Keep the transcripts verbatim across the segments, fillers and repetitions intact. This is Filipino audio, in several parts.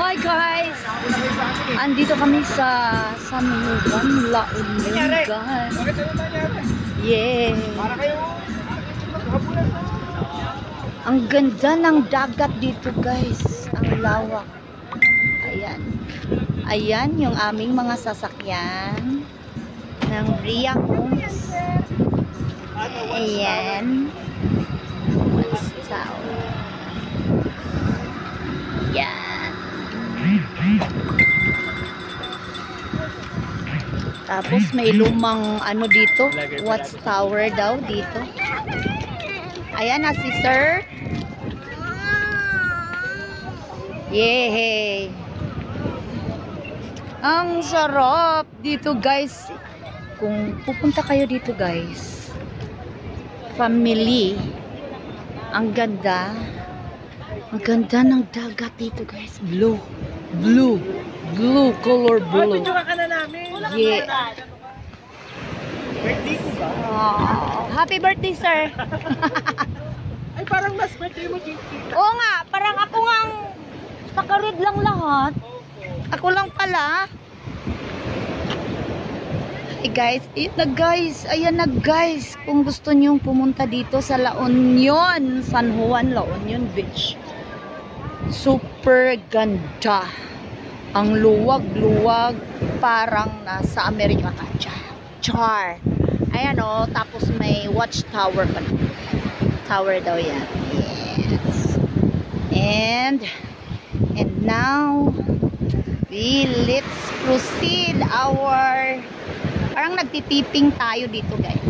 Hi guys! Andito kami sa San Juan, La Union, guys. Yeah! Ang ganda ng dagat dito, guys. Ang lawak. Ayan. Ayan yung aming mga sasakyan ng Bria Homes. Ayan. What's tower? Yan. Tapos may lumang ano dito, watch tower daw dito. Ayan na si sir. Yehey. Ang sarap dito, guys. Kung pupunta kayo dito, guys, family, ang ganda. Ang ganda ng dagat dito, guys. Blue. Blue. Blue. Color blue. Picture ka na namin. Yeah. Birthday ko ba? Oh, happy birthday, sir. Ay, parang mas birthday mo, Jinky. Oo nga. Parang ako nga naka-red lang lahat. Ako lang pala. Eh guys, eh, na guys, ayan na guys. Kung gusto nyong pumunta dito sa La Union, San Juan, La Union Beach. Super ganda. Ang luwag-luwag, parang nasa Amerika ka. Char. Ayan o, tapos may watch tower pa. Tower daw yan. Yes. And, and now, we let's proceed our, parang nagtitiping tayo dito, guys.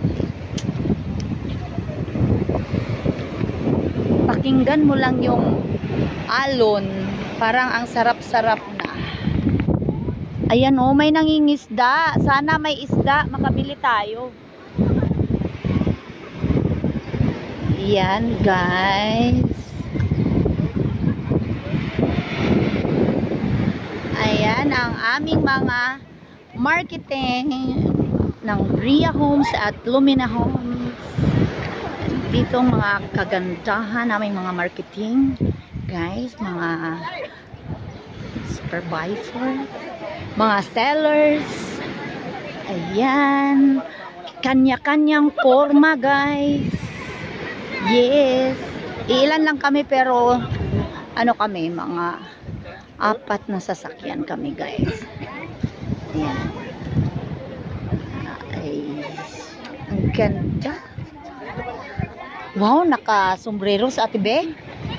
Pakinggan mo lang yung alon, parang ang sarap-sarap na. Ayan oh, may nangingisda. Sana may isda, makabili tayo. Yan, guys. Ayan ang aming mga marketing ng Bria Homes at Lumina Homes. Dito mga kagandahan naming mga marketing, guys, mga supervisor, mga sellers. Ayan, kanya-kanyang forma, guys. Yes, ilan lang kami pero ano kami, mga apat na sasakyan kami, guys. Ayan. Ay, ang ganda. Wow, naka-sombrero sa Ate Be.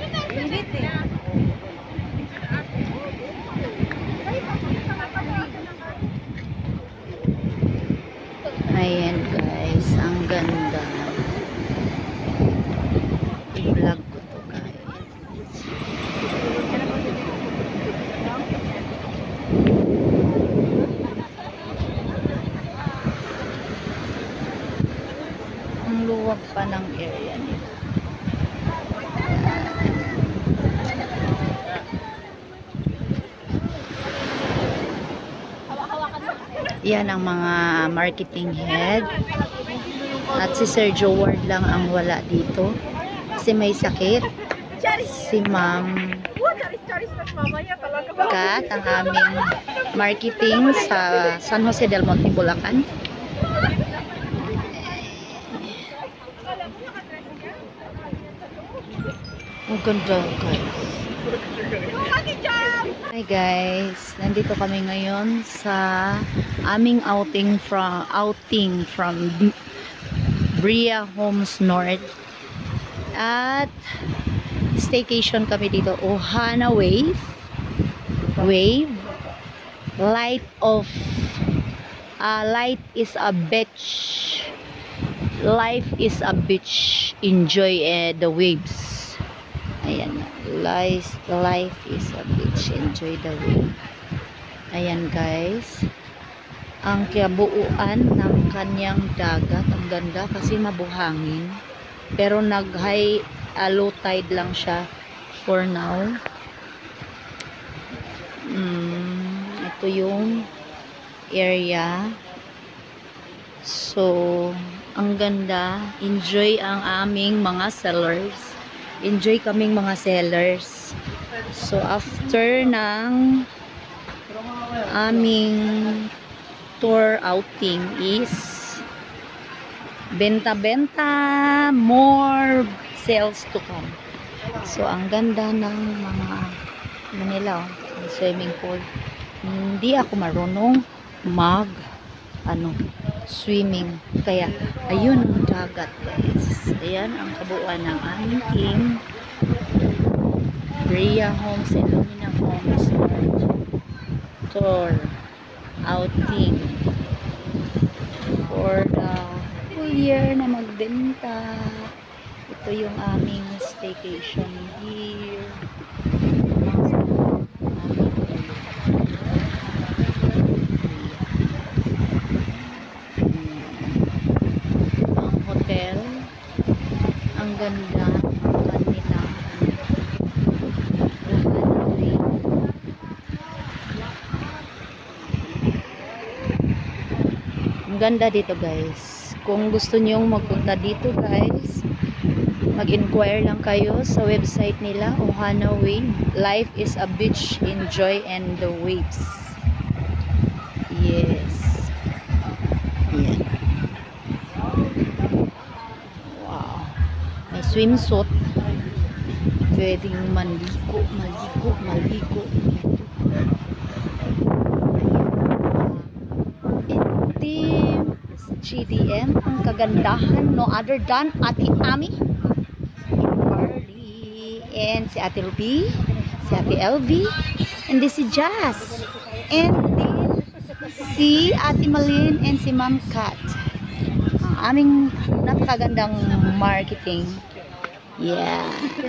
Ayan, guys, ang ganda. I-vlog ko to, guys. Ang luwag pa ng area nila. Yan ang mga marketing head. At si Sir Joward lang ang wala dito. Kasi may sakit. Si Ma'am Kat, ang aming marketing sa San Jose del Monte, Bulacan. Ang ganda, guys. Hi guys, nandito kami ngayon sa aming outing from outing from Bria Homes North. At staycation kami dito, Ohana Wave. Wave. Light of uh, light is a beach. Life is a beach. Enjoy uh, the waves. Ayan, life, life is a beach. Enjoy the wave. Ayan, guys. Ang kabuuan ng kanyang dagat. Ang ganda kasi mabuhangin. Pero nag-high, uh, low tide lang siya for now. Mm, ito yung area. So, ang ganda. Enjoy ang aming mga sellers. Enjoy kaming mga sellers. So, after ng aming tour outing is benta-benta, more sales to come. So, ang ganda ng mga Manila, oh, swimming pool. Hindi ako marunong mag ano, swimming. Kaya, ayun ang dagat, guys. Ayan ang kabuuan ng aming team. Bria Homes and Lumina Homes tour outing for the full year na magbenta. Ito yung aming staycation here. Ang hotel, ang ganda ang kanilang ang ganda dito, guys. Kung gusto nyong magpunta dito, guys, mag-inquire lang kayo sa website nila, Ohana Wave. Life is a beach, enjoy and the waves. Yes. Yan. Wow. May swimsuit. Pwedeng maligo, maligo, maligo. Team G D M, ang kagandahan, no other than Ate Ami, Carly, and si Ate Ruby, si Ate L V, and this si Jazz, and then si Ate Malin, and si Ma'am Kat. Ang aming napakagandang marketing. Yeah.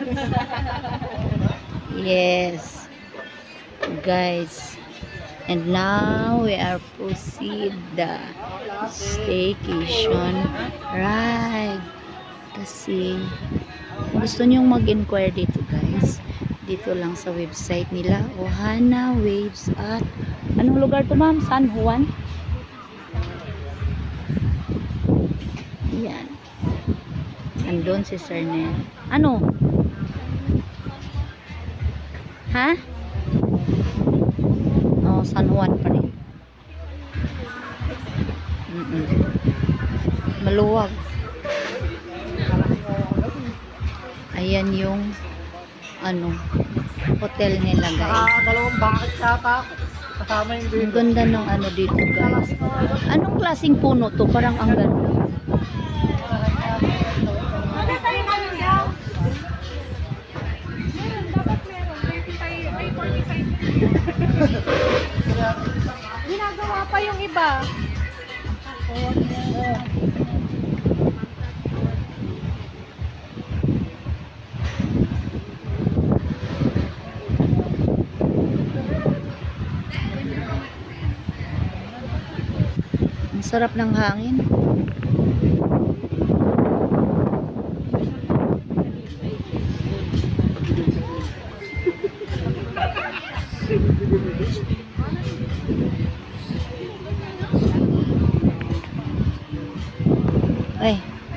Yes. Guys. And now we are proceed the staycation ride. Kasi kung gusto nyong mag-inquire dito, guys, dito lang sa website nila, Ohana Waves at anong lugar to, ma'am? San Juan? Yan. Andun si Sir Nel. Ano? Ha? Oh, San Juan pa rin. Mm -mm. Maluwag. Ayan yung ano, hotel nila, guys. Ah, dalawang bakit yata ako. Kasama yung Ang ganda ng ano dito, guys. Anong klaseng puno to? Parang ang ganda. Ginagawa pa yung iba. Ang sarap ng hangin. Ay.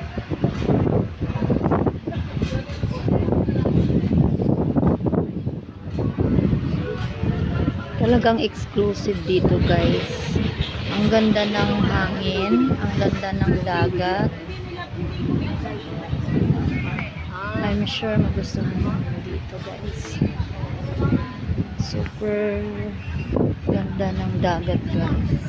Talagang exclusive dito, guys. Ang ganda ng hangin, ang ganda ng dagat. I'm sure magustuhan mo dito, guys. Super ganda ng dagat, guys.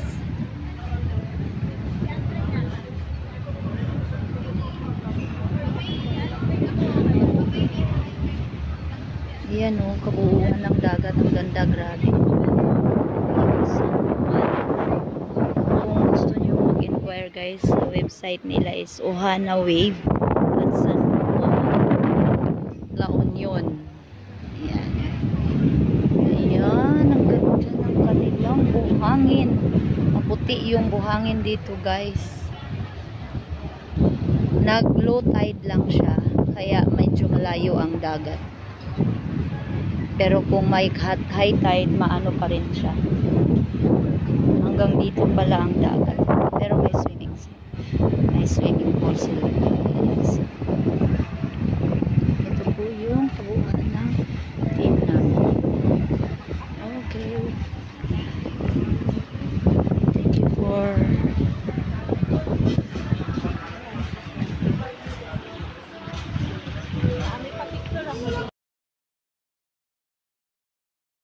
Ayan o, kabuuan ng dagat. Ang ganda, grabe. Kung gusto nyo mag-inquire, guys, sa website nila is Ohana Wave at San Juan, La Union. Ayan. Ayan, ang ganda ng kanilang buhangin. Maputi yung buhangin dito, guys. Nag-low tide lang siya, kaya medyo malayo ang dagat. Pero kung may high tide, maano pa rin siya. Hanggang dito pala ang dagat. Pero may swimming may swimming pool sila. Yes. Ito po yung kabuuan ng team namin. Thank you for